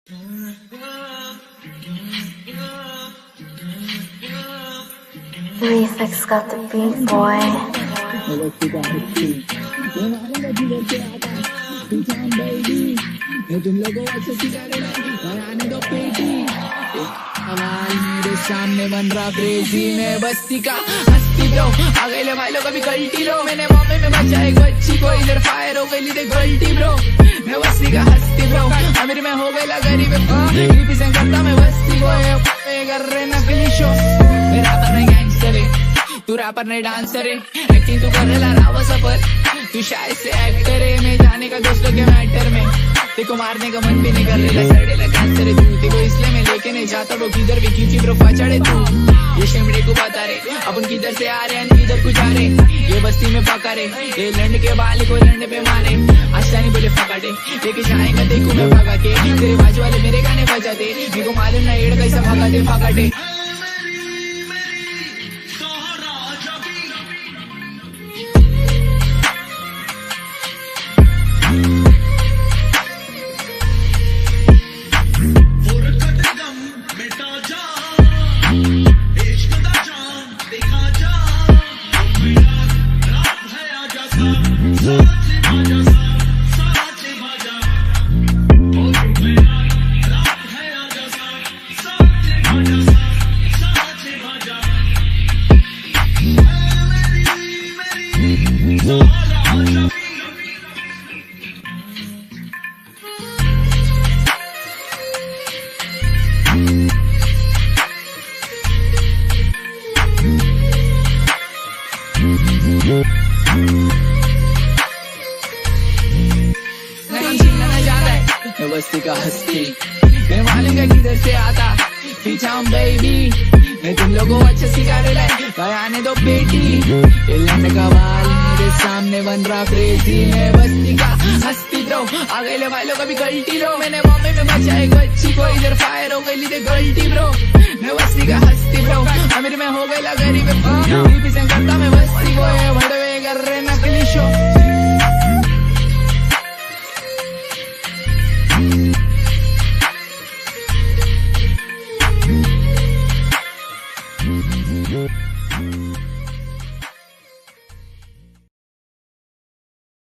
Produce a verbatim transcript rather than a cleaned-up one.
Refix got the beat, boy. तुम लोगों अच्छे सितारे आने दो पेटी सवाल मेरे सामने बन रहा क्रेजी मैं बस्ती का हस्ती ब्रो आ गए ले भाई लोग अभी गलती लो मैंने बॉम्बे में बचा एक बच्ची को इधर फायर हो गई ली गलती ब्रो मैं बस्ती का हस्ती ब्रो अमीर में हो गई गरीब रिप्रेजेंट करता मैं बस्ती को कर रहे नकली शो मेरा पर गैंगस्टर है तू रैपर नहीं डांसर है एक्टिंग तू कर रहा रावा सफर तू शायद से एक्टर है मैं जाने का दोस्तों के मैटर में देखो मारने का मन भी नहीं कर रहा सड़ेला कैंसर है तू देखो इसलिए मैं लेके नहीं जाता वो किधर भी क्योंकि प्रोफा चढ़े तू ये शेमड़े को बता रहे अपन किधर से आ रहे हैं किधर को जा रहे ये बस्ती में पका रहे ये लंड के बाल को लंड पे मारे आशानी बोले फकाटे लेके जाएगा देखो मैं भगा के तेरे बाजू वाले मेरे गाने बजाते मेरे को मालूम ना एड़ कैसा भगाते फकाटे बस्ती का हस्ती मैं मालूम है किधर से आता पीछा हम बेबी मैं तुम लोगों अच्छे सिखाने लाए आने दो बेटी ये लंड का बाल मेरे सामने बन रहा क्रेजी मैं बस्ती का हस्ती ब्रो आ गए ले भाई लोग अभी गलती लो मैंने बॉम्बे में बचा एक बच्ची को इधर फायर हो गई ली गलती ब्रो मैं बस्ती का हस्ती ब्रो अमीर में हो गई गरीब रिप्रेजेंट करता मैं बस्ती को भड़वे कर रहे नकली शो